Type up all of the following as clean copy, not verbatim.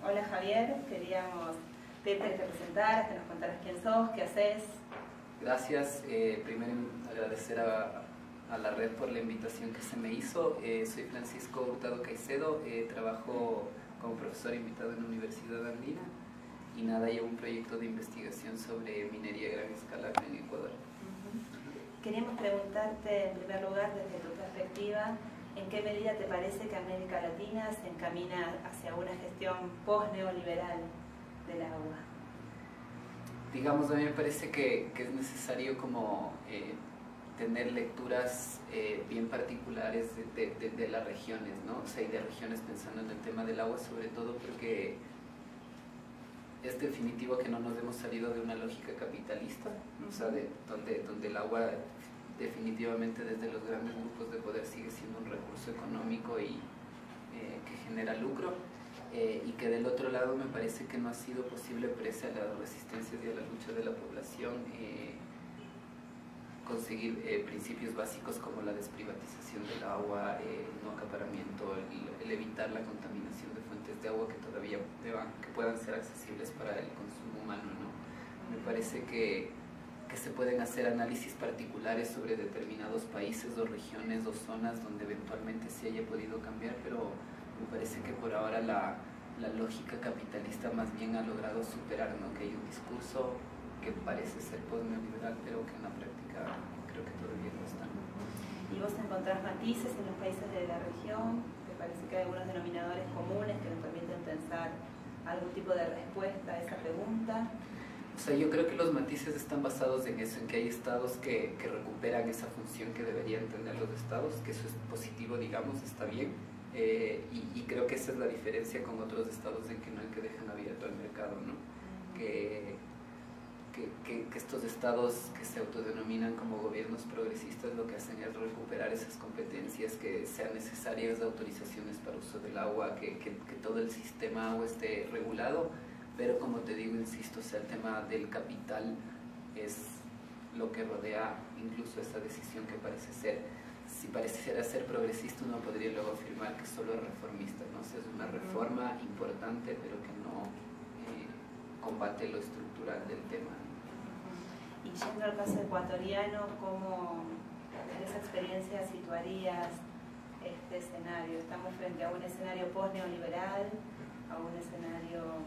Hola Javier, queríamos pedirte que te presentaras, que nos contaras quién sos, qué haces. Gracias. Primero agradecer a la red por la invitación que se me hizo. Soy Francisco Hurtado Caicedo, trabajo como profesor invitado en la Universidad Andina y nada, llevo un proyecto de investigación sobre minería a gran escala en Ecuador. Queríamos preguntarte en primer lugar, desde tu perspectiva, ¿en qué medida te parece que América Latina se encamina hacia una gestión post-neoliberal del agua? Digamos, a mí me parece que es necesario como tener lecturas bien particulares de las regiones, ¿no? O sea, y de regiones pensando en el tema del agua, sobre todo porque es definitivo que no nos hemos salido de una lógica capitalista, o sea, donde el agua definitivamente desde los grandes grupos de poder sigue siendo un recurso económico y que genera lucro, y que del otro lado me parece que no ha sido posible, pese a las resistencias y a la lucha de la población, conseguir principios básicos como la desprivatización del agua, el no acaparamiento, el evitar la contaminación de fuentes de agua que todavía puedan ser accesibles para el consumo humano, ¿no? Me parece que se pueden hacer análisis particulares sobre determinados países o regiones o zonas donde eventualmente sí haya podido cambiar, pero me parece que por ahora la lógica capitalista más bien ha logrado superar, ¿no? Que hay un discurso que parece ser post-neoliberal, pero que en la práctica creo que todavía no está. ¿Y vos encontrás matices en los países de la región? ¿Te parece que hay algunos denominadores comunes que nos permiten pensar algún tipo de respuesta a esa pregunta? O sea, yo creo que los matices están basados en eso, en que hay estados que recuperan esa función que deberían tener los estados, que eso es positivo, digamos, está bien, y creo que esa es la diferencia con otros estados en que dejan abierto el mercado, ¿no? Que estos estados que se autodenominan como gobiernos progresistas lo que hacen es recuperar esas competencias que sean necesarias de autorizaciones para uso del agua, que todo el sistema agua esté regulado, pero como te digo, insisto, o sea, el tema del capital es lo que rodea incluso esa decisión que parece ser, si pareciera ser progresista, uno podría luego afirmar que solo es reformista, ¿no? O sea, es una reforma importante, pero que no combate lo estructural del tema. Y yendo al caso ecuatoriano, ¿cómo en esa experiencia situarías este escenario? ¿Estamos frente a un escenario post-neoliberal, a un escenario...?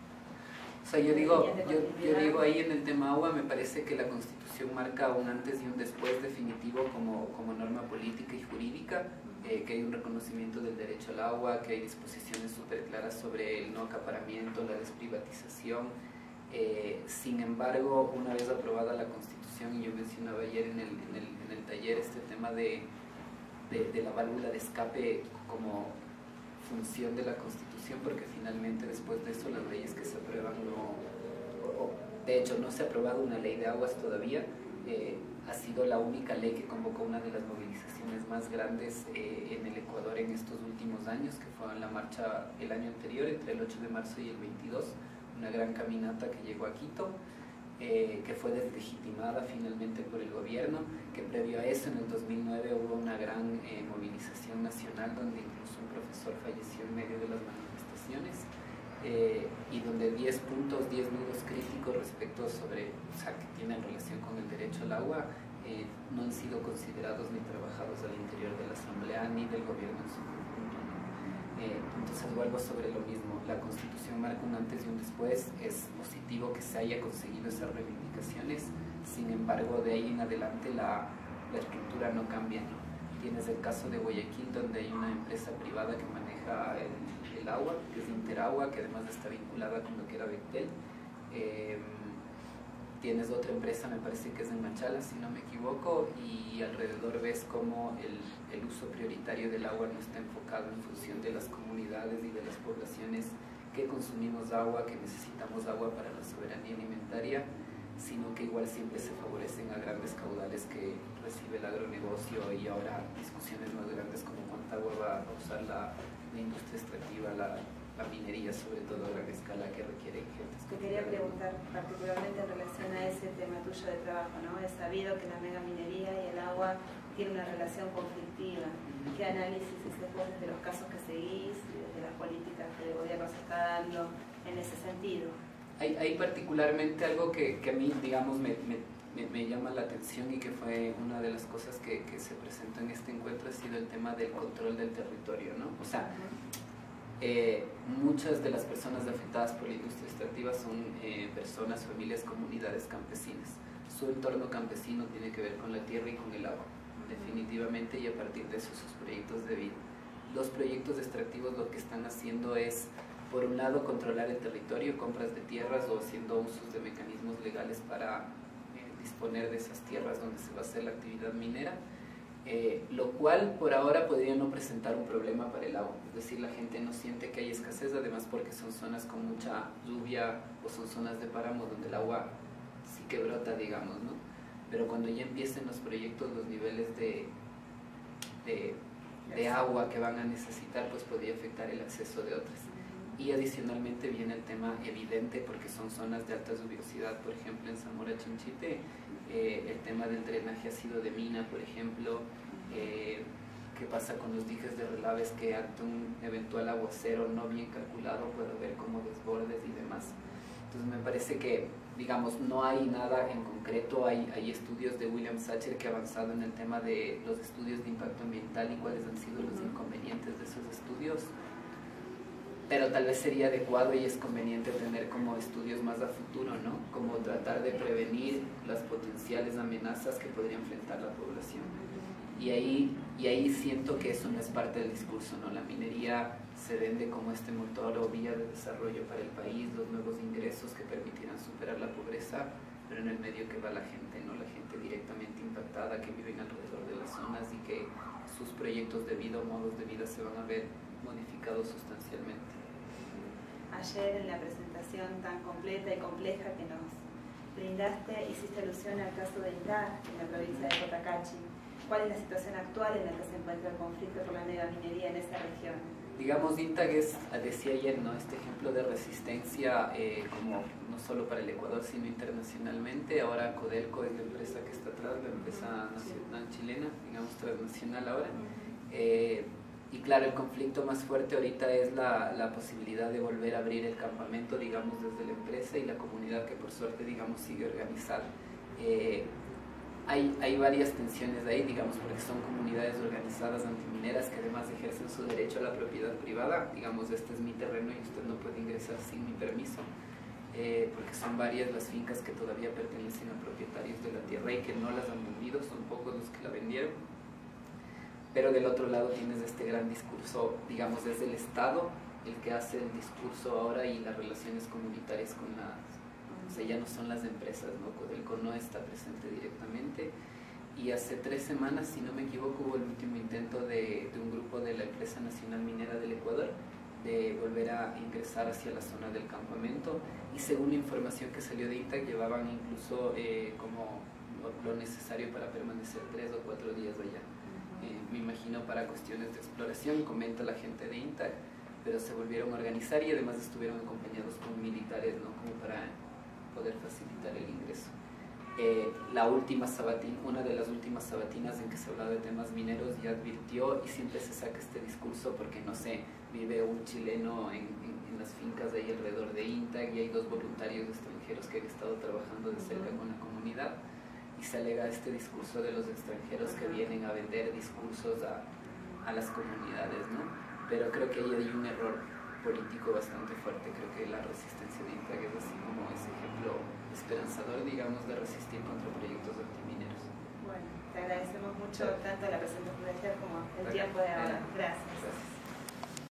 O sea, yo digo ahí en el tema agua, me parece que la Constitución marca un antes y un después definitivo como norma política y jurídica, que hay un reconocimiento del derecho al agua, que hay disposiciones súper claras sobre el no acaparamiento, la desprivatización. Sin embargo, una vez aprobada la Constitución, y yo mencionaba ayer en el taller este tema de la válvula de escape como función de la Constitución, porque finalmente después de eso las leyes que se aprueban de hecho no se ha aprobado una ley de aguas todavía. Ha sido la única ley que convocó una de las movilizaciones más grandes en el Ecuador en estos últimos años, que fue en la marcha el año anterior, entre el 8 de marzo y el 22, una gran caminata que llegó a Quito, que fue deslegitimada finalmente por el gobierno, que previo a eso, en el 2009, hubo una gran movilización nacional donde incluso un profesor falleció en medio de las manifestaciones, y donde 10 puntos, 10 nudos críticos respecto sobre, o sea, que tienen relación con el derecho al agua, no han sido considerados ni trabajados al interior de la Asamblea ni del gobierno en su conjunto, ¿no? Entonces vuelvo sobre lo mismo, la Constitución marca un antes y un después, es positivo que se haya conseguido esas reivindicaciones, sin embargo de ahí en adelante la estructura no cambia, ¿no? Tienes el caso de Guayaquil, donde hay una empresa privada que maneja el agua, que es Interagua, que además está vinculada con lo que era Bechtel. Tienes otra empresa, me parece que es en Machala, si no me equivoco, y alrededor ves cómo el uso prioritario del agua no está enfocado en función de las comunidades y de las poblaciones que consumimos agua, que necesitamos agua para la soberanía alimentaria, sino que igual siempre se favorecen a grandes caudales que recibe el agronegocio, y ahora discusiones más grandes como cuánta agua va a usar la industria extractiva, la la minería, sobre todo a gran escala, que requiere ingentes. Te quería preguntar particularmente en relación a ese tema tuyo de trabajo, ¿no? Es sabido que la megaminería y el agua tienen una relación conflictiva. ¿Qué análisis haces vos desde los casos que seguís y desde las políticas que el gobierno se está dando en ese sentido? Hay particularmente algo que a mí, digamos, me llama la atención y que fue una de las cosas que se presentó en este encuentro, ha sido el tema del control del territorio, ¿no? O sea, muchas de las personas afectadas por la industria extractiva son personas, familias, comunidades campesinas. Su entorno campesino tiene que ver con la tierra y con el agua, definitivamente, y a partir de eso sus proyectos de vida. Los proyectos extractivos lo que están haciendo es, por un lado, controlar el territorio, compras de tierras o haciendo usos de mecanismos legales para disponer de esas tierras donde se va a hacer la actividad minera, lo cual por ahora podría no presentar un problema para el agua, es decir, la gente no siente que hay escasez, además porque son zonas con mucha lluvia o son zonas de páramo donde el agua sí que brota, digamos, ¿no? Pero cuando ya empiecen los proyectos, los niveles de agua que van a necesitar, pues podría afectar el acceso de otras. Y adicionalmente viene el tema evidente, porque son zonas de alta lluviosidad, por ejemplo en Zamora Chinchite, el tema del drenaje ácido de mina, por ejemplo, qué pasa con los diques de relaves que ante un eventual aguacero no bien calculado puede haber como desbordes y demás. Entonces me parece que, digamos, no hay nada en concreto, hay estudios de William Sacher que ha avanzado en el tema de los estudios de impacto ambiental y cuáles han sido los inconvenientes de esos estudios, pero tal vez sería adecuado y es conveniente tener como estudios más a futuro, ¿no? Como tratar de prevenir las potenciales amenazas que podría enfrentar la población. Y ahí siento que eso no es parte del discurso, ¿no? La minería se vende como este motor o vía de desarrollo para el país, los nuevos ingresos que permitirán superar la pobreza, pero en el medio que va la gente, ¿no? La gente directamente impactada que viven alrededor de las zonas y que sus proyectos de vida o modos de vida se van a ver modificados sustancialmente. Ayer en la presentación tan completa y compleja que nos brindaste, hiciste alusión al caso de INTAG en la provincia de Cotacachi. ¿Cuál es la situación actual en la que se encuentra el conflicto por la megaminería en esa región? Digamos, INTAG es, decía ayer, ¿no? Este ejemplo de resistencia como no solo para el Ecuador sino internacionalmente. Ahora Codelco es la empresa que está atrás, la empresa nacional chilena, digamos transnacional ahora. Y claro, el conflicto más fuerte ahorita es la posibilidad de volver a abrir el campamento, digamos, desde la empresa y la comunidad que por suerte, digamos, sigue organizada. Hay varias tensiones ahí, digamos, porque son comunidades organizadas antimineras que además ejercen su derecho a la propiedad privada. Digamos, este es mi terreno y usted no puede ingresar sin mi permiso, porque son varias las fincas que todavía pertenecen a propietarios de la tierra y que no las han vendido, son pocos los que la vendieron. Pero del otro lado tienes este gran discurso, digamos, desde el Estado, el que hace el discurso ahora y las relaciones comunitarias con las... O sea, ya no son las empresas, ¿no? Codelco no está presente directamente. Y hace 3 semanas, si no me equivoco, hubo el último intento de un grupo de la Empresa Nacional Minera del Ecuador de volver a ingresar hacia la zona del campamento. Y según la información que salió de INTAG, llevaban incluso como lo necesario para permanecer 3 o 4 días allá. Me imagino para cuestiones de exploración, comenta la gente de INTAG, pero se volvieron a organizar y además estuvieron acompañados con militares, ¿no? Como para poder facilitar el ingreso. Una de las últimas sabatinas en que se hablaba de temas mineros ya advirtió, y siempre se saca este discurso porque, no sé, vive un chileno en las fincas de ahí alrededor de INTAG y hay 2 voluntarios extranjeros que han estado trabajando de cerca con la comunidad, y se alega este discurso de los extranjeros que vienen a vender discursos a las comunidades, ¿no? Pero creo que ahí hay un error político bastante fuerte. Creo que la resistencia de INTAG es así como ese ejemplo esperanzador, digamos, de resistir contra proyectos antimineros. Bueno, te agradecemos mucho tanto la presentación de ayer como el tiempo de ahora. Gracias.